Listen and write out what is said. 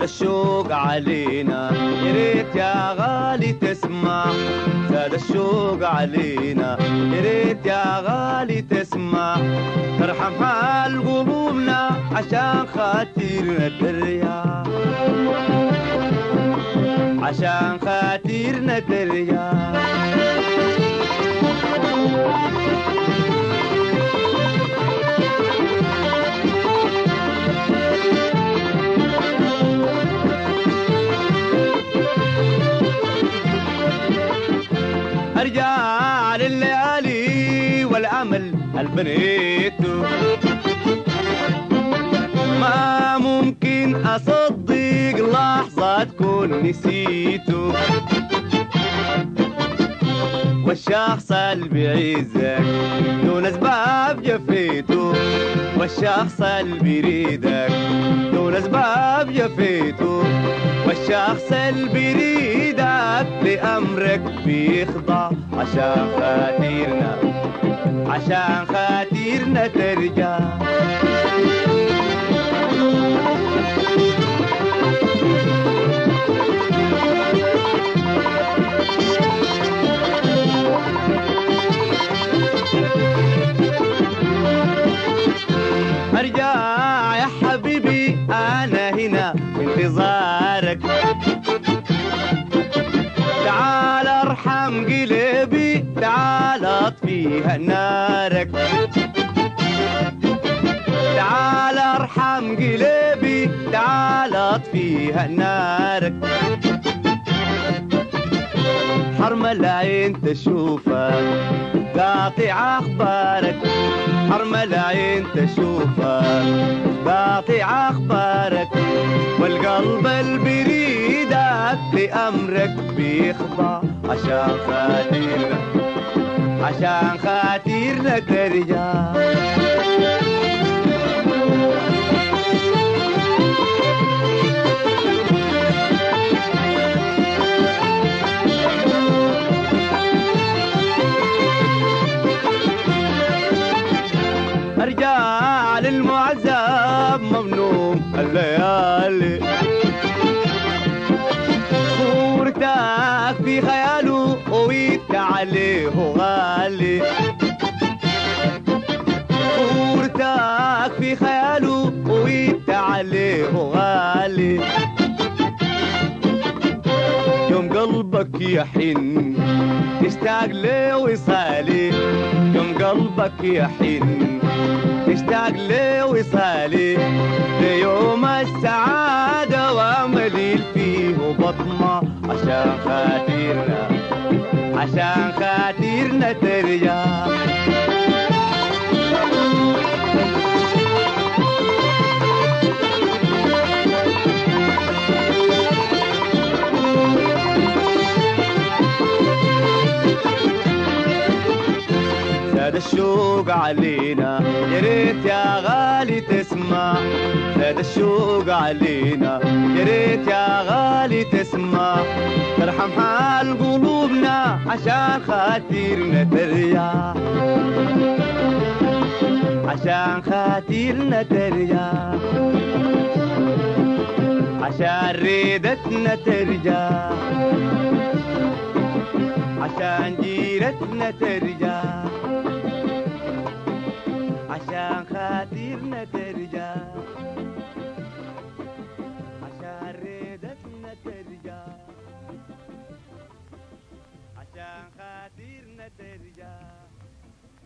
الشوق علينا يا ريت يا غالي تسمع، زاد الشوق علينا يا ريت يا غالي تسمع، ترحم حال قلوبنا عشان خاطرنا ترجع، عشان خاطرنا ترجع. ارجع لليالي والامل البنيته، ما ممكن اصدق لحظه تكون نسيته، والشخص اللي بيعزك دون اسباب جفيته، والشخص اللي بيريدك دون اسباب جفيته، والشخص اللي بيريدك لأمرك بيخضع، عشان خاطرنا عشان خاطرنا ترجع. ارجع يا حبيبي انا هنا في انتظارك، تعال ارحم قلبي تعال اطفيها نارك، تعال ارحم قلبي تعال اطفيها نارك، حرم العين تشوفك قاطع اخبارك، حرم العين تشوفك قاطع اخبارك، والقلب اللي بيريدك لامرك بيخضع، عشان خاطرنا عشان خاطرنا ترجع. ارجع للمعذب ممنوع الليالي، صورتك في خياله ويت عليه غالي، صورتك في خياله ويت عليه غالي، يوم قلبك يحن تشتاق لوصالي، يوم قلبك يحن تشتاق لوصالي، ليوم السعادة واملي فيه بطمة، عشان خاطرنا عشان خاطرنا ترجع. زاد الشوق علينا يا ريت يا غالي تسمع، زاد الشوق علينا يا ريت يا غالي تسمع، ترحم حال قلوبنا عشان خاطرنا ترجع، عشان خاطرنا ترجع، عشان ريدتنا ترجع، عشان جيرتنا ترجع.